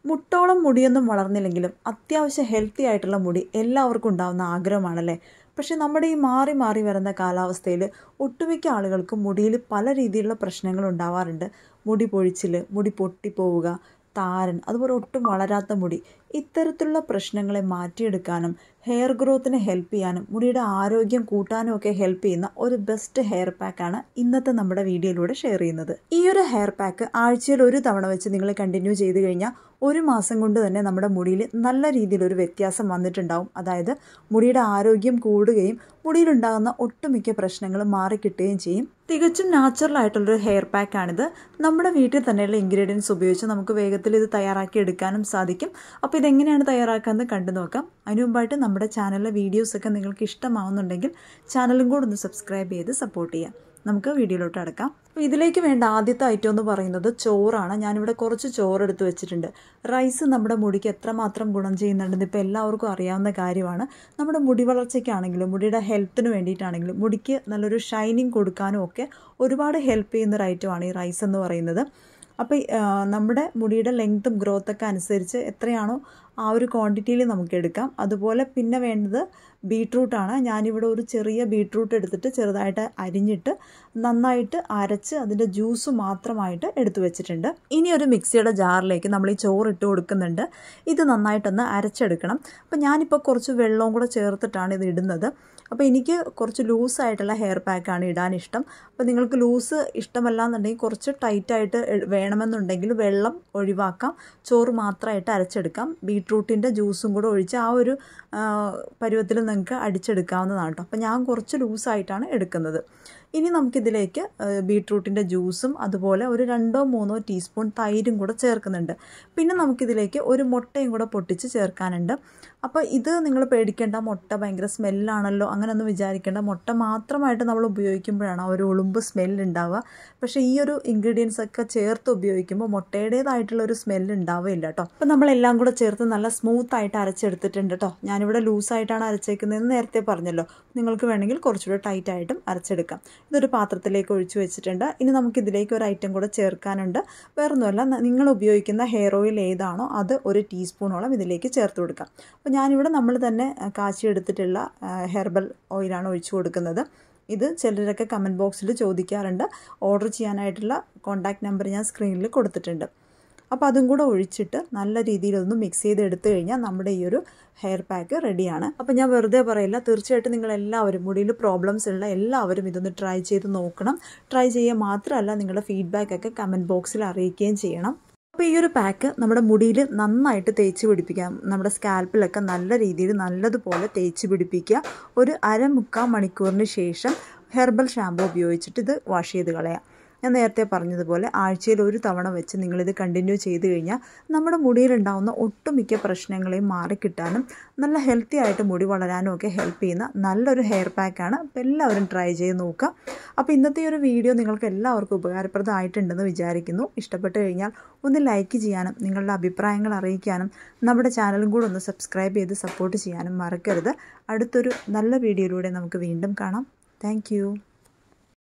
മുട്ടോളം മുടിയൊന്നും വളർന്നില്ലെങ്കിലും അത്യാവശ്യം ഹെൽത്തി ആയിട്ടുള്ള മുടി എല്ലാവർക്കും ഉണ്ടാകുന്ന ആഗ്രഹമാണല്ലേ. പക്ഷെ നമ്മുടെ ഈ മാറി മാറി വരുന്ന കാലാവസ്ഥയിൽ ഒട്ടുമിക്ക ആളുകൾക്കും മുടിയിൽ പല രീതിയിലുള്ള പ്രശ്നങ്ങൾ ഉണ്ടാവാറുണ്ട്. മുടി പൊഴിച്ചിൽ, മുടി പൊട്ടിപ്പോവുക, താരൻ, അതുപോലെ ഒട്ടും വളരാത്ത മുടി. ഇത്തരത്തിലുള്ള പ്രശ്നങ്ങളെ മാറ്റിയെടുക്കാനും ഹെയർ ഗ്രോത്തിനെ ഹെൽപ്പ് ചെയ്യാനും മുടിയുടെ ആരോഗ്യം കൂട്ടാനും ഒക്കെ ഹെൽപ്പ് ചെയ്യുന്ന ഒരു ബെസ്റ്റ് ഹെയർ പാക്കാണ് ഇന്നത്തെ നമ്മുടെ വീഡിയോയിലൂടെ ഷെയർ ചെയ്യുന്നത്. ഈ ഒരു ഹെയർ പാക്ക് ആഴ്ചയിൽ ഒരു തവണ വെച്ച് നിങ്ങൾ കണ്ടിന്യൂ ചെയ്ത് കഴിഞ്ഞാൽ 1 മാസം കൊണ്ട് തന്നെ നമ്മുടെ മുടിയിൽ നല്ല രീതിയിലൊരു വ്യത്യാസം വന്നിട്ടുണ്ടാവും. അതായത് മുടിയുടെ ആരോഗ്യം കൂടുകയും മുടിയിലുണ്ടാകുന്ന ഒട്ടുമിക്ക പ്രശ്നങ്ങളും മാറിക്കിട്ടുകയും ചെയ്യും. തികച്ചും നാച്ചുറൽ ആയിട്ടുള്ളൊരു ഹെയർ പാക്കാണിത്. നമ്മുടെ വീട്ടിൽ തന്നെയുള്ള ഇൻഗ്രീഡിയൻസ് ഉപയോഗിച്ച് നമുക്ക് വേഗത്തിൽ ഇത് തയ്യാറാക്കി എടുക്കാനും സാധിക്കും. അപ്പോൾ ഇതെങ്ങനെയാണ് തയ്യാറാക്കാമെന്ന് കണ്ടു നോക്കാം. അതിന് മുമ്പായിട്ട് നമ്മുടെ ചാനലിലെ വീഡിയോസൊക്കെ നിങ്ങൾക്ക് ഇഷ്ടമാവുന്നുണ്ടെങ്കിൽ ചാനലും കൂടെ ഒന്ന് സബ്സ്ക്രൈബ് ചെയ്ത് സപ്പോർട്ട് ചെയ്യാം. നമുക്ക് വീഡിയോയിലോട്ട് അടക്കാം. അപ്പോൾ ഇതിലേക്ക് വേണ്ട ആദ്യത്തെ ഐറ്റം എന്ന് പറയുന്നത് ചോറാണ്. ഞാനിവിടെ കുറച്ച് ചോറ് എടുത്ത് വെച്ചിട്ടുണ്ട്. റൈസ് നമ്മുടെ മുടിക്ക് എത്രമാത്രം ഗുണം ചെയ്യുന്നുണ്ടെന്ന് ഇപ്പോൾ എല്ലാവർക്കും അറിയാവുന്ന കാര്യമാണ്. നമ്മുടെ മുടി വളർച്ചയ്ക്കാണെങ്കിലും മുടിയുടെ ഹെൽത്തിന് വേണ്ടിയിട്ടാണെങ്കിലും മുടിക്ക് നല്ലൊരു ഷൈനിങ് കൊടുക്കാനും ഒക്കെ ഒരുപാട് ഹെൽപ്പ് ചെയ്യുന്നൊരു ഐറ്റമാണ് ഈ റൈസ് എന്ന് പറയുന്നത്. അപ്പോൾ നമ്മുടെ മുടിയുടെ ലെങ്ത്തും ഗ്രോത്തൊക്കെ അനുസരിച്ച് എത്രയാണോ ആ ഒരു ക്വാണ്ടിറ്റിയിൽ നമുക്ക് എടുക്കാം. അതുപോലെ പിന്നെ വേണ്ടത് ബീട്രൂട്ടാണ്. ഞാനിവിടെ ഒരു ചെറിയ ബീട്രൂട്ട് എടുത്തിട്ട് ചെറുതായിട്ട് അരിഞ്ഞിട്ട് നന്നായിട്ട് അരച്ച് അതിൻ്റെ ജ്യൂസ് മാത്രമായിട്ട് എടുത്തു വെച്ചിട്ടുണ്ട്. ഇനി ഒരു മിക്സിയുടെ ജാറിലേക്ക് നമ്മൾ ഈ ചോറ് ഇട്ട് കൊടുക്കുന്നുണ്ട്. ഇത് നന്നായിട്ടൊന്ന് അരച്ചെടുക്കണം. അപ്പോൾ ഞാനിപ്പോൾ കുറച്ച് വെള്ളവും കൂടെ ചേർത്തിട്ടാണ് ഇത് ഇടുന്നത്. അപ്പോൾ എനിക്ക് കുറച്ച് ലൂസായിട്ടുള്ള ഹെയർ പാക്കാണ് ഇടാൻ ഇഷ്ടം. അപ്പോൾ നിങ്ങൾക്ക് ലൂസ് ഇഷ്ടമല്ല എന്നുണ്ടെങ്കിൽ കുറച്ച് ടൈറ്റായിട്ട് വേണമെന്നുണ്ടെങ്കിൽ വെള്ളം ഒഴിവാക്കാം, ചോറ് മാത്രമായിട്ട് അരച്ചെടുക്കാം. ബീട്രൂട്ടിൻ്റെ ജ്യൂസും കൂടെ ഒഴിച്ച് ആ ഒരു പരുവത്തിൽ നിങ്ങൾക്ക് അടിച്ചെടുക്കാവുന്നതാണ് കേട്ടോ. അപ്പോൾ ഞാൻ കുറച്ച് ലൂസായിട്ടാണ് എടുക്കുന്നത്. ഇനി നമുക്കിതിലേക്ക് ബീട്രൂട്ടിൻ്റെ ജ്യൂസും അതുപോലെ ഒരു 2-3 ടീസ്പൂൺ തൈരും കൂടെ ചേർക്കുന്നുണ്ട്. പിന്നെ നമുക്കിതിലേക്ക് ഒരു മുട്ടയും കൂടെ പൊട്ടിച്ച് ചേർക്കാനുണ്ട്. അപ്പോൾ ഇത് നിങ്ങൾ പേടിക്കേണ്ട, മുട്ട ഭയങ്കര സ്മെല്ലാണല്ലോ അങ്ങനെയൊന്നും വിചാരിക്കേണ്ട. മുട്ട മാത്രമായിട്ട് നമ്മൾ ഉപയോഗിക്കുമ്പോഴാണ് ആ ഒരു ഉളുമ്പ് സ്മെല്ലുണ്ടാവുക. പക്ഷേ ഈ ഒരു ഇൻഗ്രീഡിയൻസ് ഒക്കെ ചേർത്ത് ഉപയോഗിക്കുമ്പോൾ മുട്ടയുടേതായിട്ടുള്ള ഒരു സ്മെല്ല് ഉണ്ടാവുകയില്ല കേട്ടോ. അപ്പോൾ നമ്മളെല്ലാം കൂടെ ചേർത്ത് നല്ല സ്മൂത്തായിട്ട് അരച്ചെടുത്തിട്ടുണ്ട് കേട്ടോ. ഞാനിവിടെ ലൂസായിട്ടാണ് അരച്ചേക്കുന്നതെന്ന് നേരത്തെ പറഞ്ഞല്ലോ. നിങ്ങൾക്ക് വേണമെങ്കിൽ കുറച്ചുകൂടെ ടൈറ്റായിട്ടും അരച്ചെടുക്കാം. ഇതൊരു പാത്രത്തിലേക്ക് ഒഴിച്ചു വെച്ചിട്ടുണ്ട്. ഇനി നമുക്കിതിലേക്ക് ഒരു ഐറ്റം കൂടെ ചേർക്കാനുണ്ട്. വേറൊന്നുമല്ല, നിങ്ങൾ ഉപയോഗിക്കുന്ന ഹെയർ ഓയിൽ ഏതാണോ അത് 1 ടീസ്പൂണോളം ഇതിലേക്ക് ചേർത്ത് കൊടുക്കാം. അപ്പോൾ ഞാനിവിടെ നമ്മൾ തന്നെ കാച്ചിയെടുത്തിട്ടുള്ള ഹെർബൽ ഓയിലാണ് ഒഴിച്ചു കൊടുക്കുന്നത്. ഇത് ചിലരൊക്കെ കമൻറ്റ് ബോക്സിൽ ചോദിക്കാറുണ്ട്. ഓർഡർ ചെയ്യാനായിട്ടുള്ള കോൺടാക്റ്റ് നമ്പർ ഞാൻ സ്ക്രീനിൽ കൊടുത്തിട്ടുണ്ട്. അപ്പോൾ അതും കൂടെ ഒഴിച്ചിട്ട് നല്ല രീതിയിലൊന്ന് മിക്സ് ചെയ്ത് എടുത്തു കഴിഞ്ഞാൽ നമ്മുടെ ഈ ഒരു ഹെയർ പാക്ക് റെഡിയാണ്. അപ്പോൾ ഞാൻ വെറുതെ പറയില്ല, തീർച്ചയായിട്ടും നിങ്ങളെല്ലാവരും മുടിയിൽ പ്രോബ്ലംസ് ഉള്ള എല്ലാവരും ഇതൊന്ന് ട്രൈ ചെയ്ത് നോക്കണം. ട്രൈ ചെയ്യുക മാത്രമല്ല നിങ്ങളുടെ ഫീഡ്ബാക്കൊക്കെ കമൻറ്റ് ബോക്സിൽ അറിയിക്കുകയും ചെയ്യണം. അപ്പോൾ ഈ ഒരു പാക്ക് നമ്മുടെ മുടിയിൽ നന്നായിട്ട് തേച്ച് പിടിപ്പിക്കാം. നമ്മുടെ സ്കാൽപ്പിലൊക്കെ നല്ല രീതിയിൽ നല്ലതുപോലെ തേച്ച് പിടിപ്പിക്കുക. ഒരു 1/2-3/4 മണിക്കൂറിന് ശേഷം ഹെർബൽ ഷാമ്പു ഉപയോഗിച്ചിട്ട് ഇത് വാഷ് ചെയ്ത് കളയാം. ഞാൻ നേരത്തെ പറഞ്ഞതുപോലെ ആഴ്ചയിൽ ഒരു തവണ വെച്ച് നിങ്ങളിത് കണ്ടിന്യൂ ചെയ്ത് കഴിഞ്ഞാൽ നമ്മുടെ മുടിയിലുണ്ടാകുന്ന ഒട്ടുമിക്ക പ്രശ്നങ്ങളെയും മാറിക്കിട്ടാനും നല്ല ഹെൽത്തി ആയിട്ട് മുടി വളരാനും ഒക്കെ ഹെൽപ്പ് ചെയ്യുന്ന നല്ലൊരു ഹെയർ പാക്കാണ്. അപ്പോൾ എല്ലാവരും ട്രൈ ചെയ്ത് നോക്കുക. അപ്പോൾ ഇന്നത്തെ ഒരു വീഡിയോ നിങ്ങൾക്ക് എല്ലാവർക്കും ഉപകാരപ്രദമായിട്ടുണ്ടെന്ന് വിചാരിക്കുന്നു. ഇഷ്ടപ്പെട്ട് കഴിഞ്ഞാൽ ഒന്ന് ലൈക്ക് ചെയ്യാനും നിങ്ങളുടെ അഭിപ്രായങ്ങൾ അറിയിക്കാനും നമ്മുടെ ചാനലും കൂടെ ഒന്ന് സബ്സ്ക്രൈബ് ചെയ്ത് സപ്പോർട്ട് ചെയ്യാനും മറക്കരുത്. അടുത്തൊരു നല്ല വീഡിയോയിലൂടെ നമുക്ക് വീണ്ടും കാണാം. താങ്ക്